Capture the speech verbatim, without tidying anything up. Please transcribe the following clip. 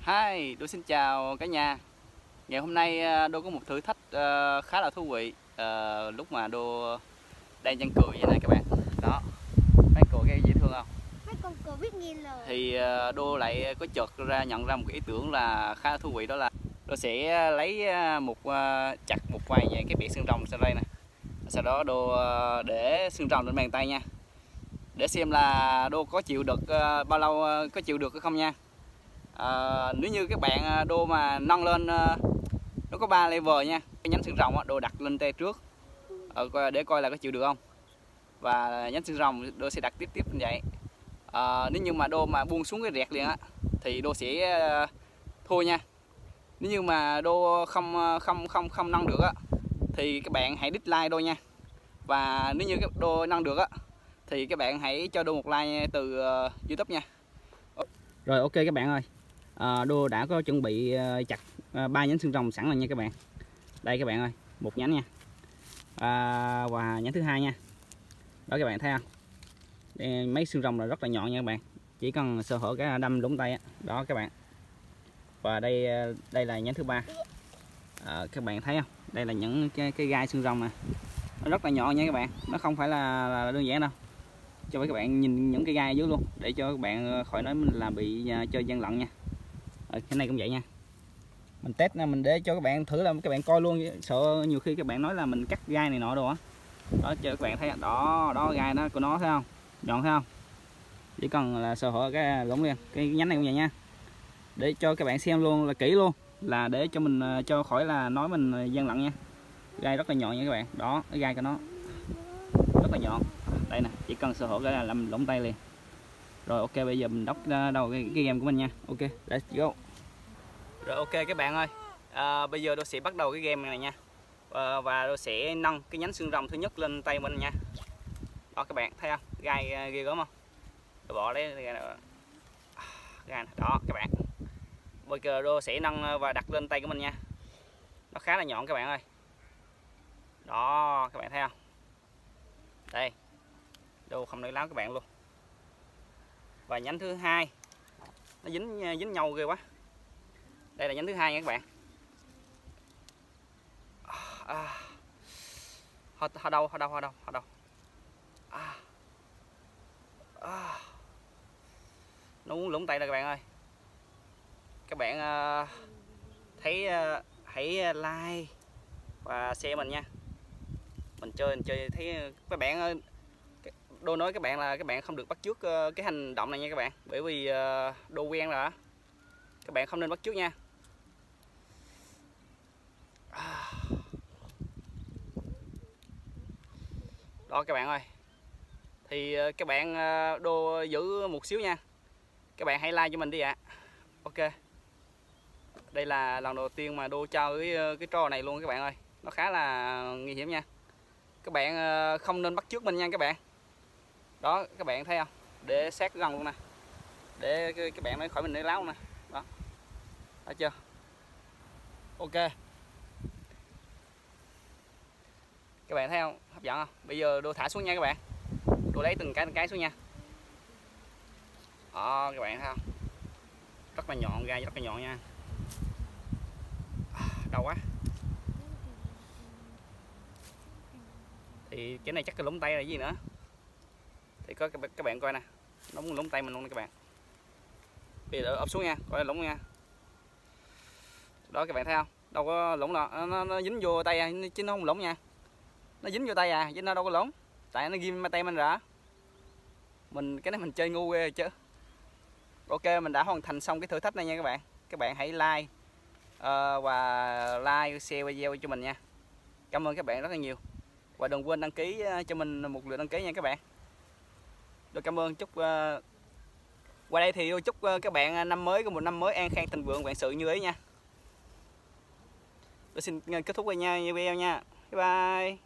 Hi, tôi xin chào cả nhà. Ngày hôm nay Đô có một thử thách uh, khá là thú vị. Uh, lúc mà Đô đang chăn cừu vậy này các bạn. Đó, mấy cừu cái dễ thương không? Mấy con cừu biết nghe lời. Thì uh, Đô lại có chợt ra nhận ra một cái ý tưởng là khá là thú vị, đó là Đô sẽ lấy một uh, chặt một vài những cái bìa xương rồng sau đây nè. Sau đó Đô uh, để xương rồng lên bàn tay nha, để xem là Đô có chịu được uh, bao lâu uh, có chịu được hay không nha. À, nếu như các bạn Đô mà nâng lên, nó có ba level nha, cái nhánh xương rồng Đô đặt lên tay trước để coi là có chịu được không, và nhánh xương rồng Đô sẽ đặt tiếp tiếp như vậy. À, nếu như mà Đô mà buông xuống cái rẹt liền á thì Đô sẽ thua nha. Nếu như mà Đô không không không không nâng được á thì các bạn hãy dislike Đô nha, và nếu như các Đô nâng được á thì các bạn hãy cho Đô một like từ YouTube nha. Rồi, ok các bạn ơi, à, Đô đã có chuẩn bị chặt ba nhánh xương rồng sẵn rồi nha các bạn. Đây các bạn ơi, một nhánh nha, à, và nhánh thứ hai nha. Đó các bạn thấy không? Đây, mấy xương rồng là rất là nhọn nha các bạn, chỉ cần sơ hở cái đâm lũng tay á. Đó các bạn. Và đây đây là nhánh thứ ba. À, các bạn thấy không? Đây là những cái, cái gai xương rồng nè, nó rất là nhọn nha các bạn, nó không phải là, là đơn giản đâu. Cho các bạn nhìn những cái gai dưới luôn, để cho các bạn khỏi nói mình là bị chơi gian lận nha. Rồi, cái này cũng vậy nha, mình test mình để cho các bạn thử là các bạn coi luôn, sợ nhiều khi các bạn nói là mình cắt gai này nọ đồ á. Đó, cho các bạn thấy đó, đó gai đó của nó, thấy không, nhọn thấy không, chỉ cần là sờ hở cái lũng liền. Cái nhánh này cũng vậy nha, để cho các bạn xem luôn là kỹ luôn, là để cho mình cho khỏi là nói mình gian lận nha. Gai rất là nhọn nha các bạn, đó cái gai của nó rất là nhọn. Đây nè, chỉ cần sờ hở cái là làm lũng tay liền. Rồi ok, bây giờ mình đốc đầu cái, cái game của mình nha. Ok, let's go. Rồi ok các bạn ơi, à, bây giờ tôi sẽ bắt đầu cái game này nha, à, và tôi sẽ nâng cái nhánh xương rồng thứ nhất lên tay mình nha. Đó các bạn thấy không, gai ghê gớm không, tôi bỏ lấy gai này. Gai này. Đó các bạn, bây giờ tôi sẽ nâng và đặt lên tay của mình nha, nó khá là nhọn các bạn ơi. Đó các bạn thấy không, đây đâu không nói láo các bạn luôn. Và nhánh thứ hai nó dính dính nhau ghê quá. Đây là nhánh thứ hai nha các bạn. À, ho, ho đâu ho đâu ho đâu ho đâu à, à, nó muốn lũng tay rồi các bạn ơi. Các bạn uh, thấy uh, hãy like và share mình nha. Mình chơi mình chơi thấy các bạn uh, Đô nói các bạn là các bạn không được bắt chước uh, cái hành động này nha các bạn, bởi vì uh, Đô quen rồi đó, các bạn không nên bắt chước nha. Đó các bạn ơi, thì các bạn Đô giữ một xíu nha, các bạn hãy like cho mình đi ạ. À. Ok, đây là lần đầu tiên mà Đô chơi cái, cái trò này luôn các bạn ơi, nó khá là nguy hiểm nha. Các bạn không nên bắt chước mình nha các bạn. Đó các bạn thấy không, để sát gần luôn nè, để các bạn nói khỏi mình nói láo nè. Đó, thấy chưa? Ok, các bạn thấy không, hấp dẫn không? Bây giờ Đô thả xuống nha các bạn, Đô lấy từng cái từng cái xuống nha. Đó các bạn thấy không, rất là nhọn, gai rất là nhọn nha. Đau quá. Thì cái này chắc là lúng tay là gì nữa, thì có các bạn coi nè, nó muốn lúng tay mình luôn nè các bạn. Bây giờ ấp xuống nha, coi lúng nha. Đó các bạn thấy không, đâu có lủng đâu, nó, nó dính vô tay à, chứ nó không lủng nha, nó dính vô tay à, chứ nó đâu có lủng, tại nó ghim tay mình ra. Mình cái này mình chơi ngu ghê chứ. Ok, mình đã hoàn thành xong cái thử thách này nha các bạn. Các bạn hãy like uh, và like share video cho mình nha. Cảm ơn các bạn rất là nhiều, và đừng quên đăng ký cho mình một lượt đăng ký nha các bạn. Rồi, cảm ơn. Chúc uh... qua đây thì chúc các bạn năm mới có một năm mới an khang thịnh vượng, vạn sự như ý nha. Tôi xin kết thúc video nha. Bye bye.